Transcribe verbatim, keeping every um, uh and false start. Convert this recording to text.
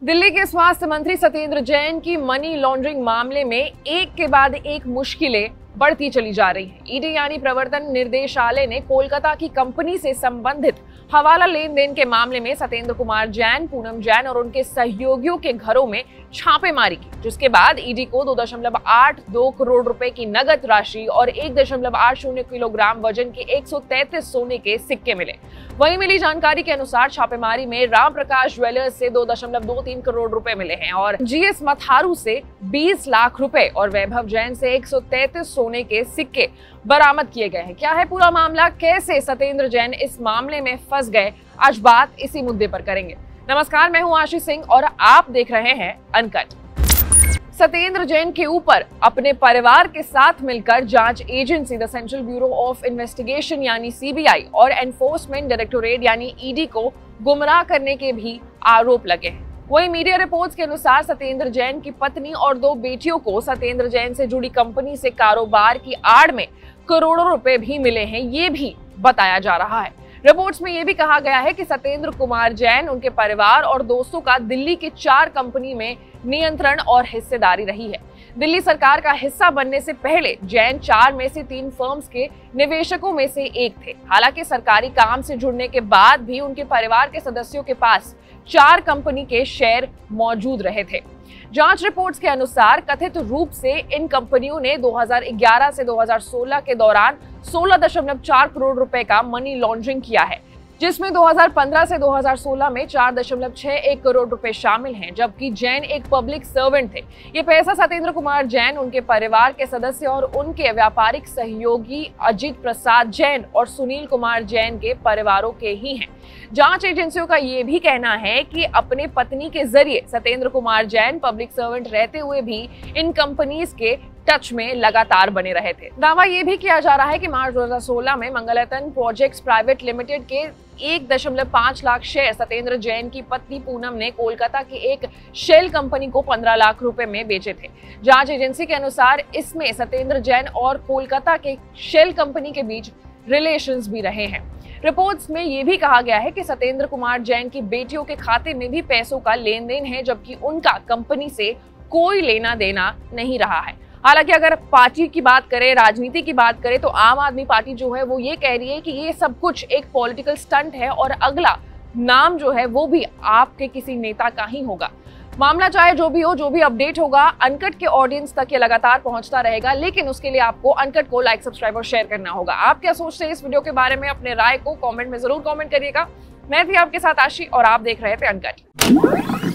दिल्ली के स्वास्थ्य मंत्री सत्येंद्र जैन की मनी लॉन्ड्रिंग मामले में एक के बाद एक मुश्किलें बढ़ती चली जा रही हैं। ईडी यानी प्रवर्तन निर्देशालय ने कोलकाता की कंपनी से संबंधित हवाला लेन देन के मामले में सत्येंद्र कुमार जैन, पूनम जैन और उनके सहयोगियों के घरों में छापेमारी की, जिसके बाद ईडी को दो दशमलव आठ दो करोड़ रुपए की नगद राशि और एक दशमलव आठ शून्य किलोग्राम वजन के एक सौ तैंतीस सोने के सिक्के मिले। वहीं मिली जानकारी के अनुसार छापेमारी में राम प्रकाश ज्वेलर्स से दो दशमलव दो तीन करोड़ रुपए मिले हैं और जीएस मथारू से बीस लाख रुपए और वैभव जैन से एक सौ तैंतीस सोने के सिक्के बरामद किए गए हैं। क्या है पूरा मामला, कैसे सत्येंद्र जैन इस मामले में फंस गए, आज बात इसी मुद्दे पर करेंगे। नमस्कार, मैं हूं आशीष सिंह और आप देख रहे हैं अनकट। सत्येंद्र जैन के ऊपर अपने परिवार के साथ मिलकर जांच agency the central bureau of investigation यानी सीबीआई और एनफोर्समेंट डायरेक्टोरेट यानी ईडी को गुमराह करने के भी आरोप लगे हैं। वहीं मीडिया रिपोर्ट्स के अनुसार सत्येंद्र जैन की पत्नी और दो बेटियों को सत्येंद्र जैन से जुड़ी कंपनी से कारोबार की आड़ में करोड़ों रुपए भी मिले हैं, ये भी बताया जा रहा है। रिपोर्ट्स में यह भी कहा गया है कि सत्येंद्र कुमार जैन, उनके परिवार और दोस्तों का दिल्ली की चार कंपनी में नियंत्रण और हिस्सेदारी रही है। दिल्ली सरकार का हिस्सा बनने से पहले जैन चार में से तीन फर्म्स के निवेशकों में से एक थे। हालांकि सरकारी काम से जुड़ने के बाद भी उनके परिवार के सदस्यों के पास चार कंपनी के शेयर मौजूद रहे थे। जांच रिपोर्ट्स के अनुसार कथित रूप से इन कंपनियों ने दो हज़ार ग्यारह से दो हज़ार सोलह के दौरान सोलह दशमलव चार करोड़ रुपए का मनी लॉन्ड्रिंग किया है, जिसमें दो हज़ार पंद्रह से दो हज़ार सोलह में चार दशमलव छह एक करोड़ रुपए शामिल हैं, जबकि जैन एक पब्लिक सर्वेंट थे। ये पैसा सत्येंद्र कुमार जैन, उनके परिवार के सदस्य और उनके व्यापारिक सहयोगी अजीत प्रसाद जैन और सुनील कुमार जैन के परिवारों के ही हैं। जांच एजेंसियों का ये भी कहना है कि अपने पत्नी के जरिए सत्येंद्र कुमार जैन पब्लिक सर्वेंट रहते हुए भी इन कंपनीज के टच में लगातार बने रहे थे। दावा यह भी किया जा रहा है कि मार्च दो हज़ार सोलह में मंगलरत्न प्रोजेक्ट्स प्राइवेट लिमिटेड के एक दशमलव पाँच लाख शेयर सत्येंद्र जैन की पत्नी पूनम ने कोलकाता की एक शेल कंपनी को पंद्रह लाख रुपए में बेचे थे। जांच एजेंसी के अनुसार इसमें सत्येंद्र जैन और कोलकाता के शेल कंपनी के बीच रिलेशंस भी रहे हैं। रिपोर्ट्स में यह भी कहा गया है कि सत्येंद्र कुमार जैन की बेटियों के खाते में भी पैसों का लेन देन है, जबकि उनका कंपनी से कोई लेना देना नहीं रहा है। हालांकि अगर पार्टी की बात करें, राजनीति की बात करें, तो आम आदमी पार्टी जो है वो ये कह रही है कि ये सब कुछ एक पॉलिटिकल स्टंट है और अगला नाम जो है वो भी आपके किसी नेता का ही होगा। मामला चाहे जो भी हो, जो भी अपडेट होगा अनकट के ऑडियंस तक ये लगातार पहुंचता रहेगा, लेकिन उसके लिए आपको अनकट को लाइक, सब्सक्राइब और शेयर करना होगा। आप क्या सोचते हैं इस वीडियो के बारे में? अपने राय को कमेंट में जरूर कमेंट करिएगा। मैं थी आपके साथ आशी और आप देख रहे थे अनकट।